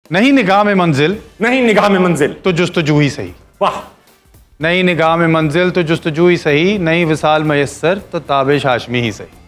नहीं निगाह में मंजिल, नहीं निगाह में मंजिल तो जुस्तजू ही सही। वाह। नहीं निगाह में मंजिल तो जुस्तजू ही सही, नहीं विसाल मयस्सर तो ताबिश हाशमी ही सही।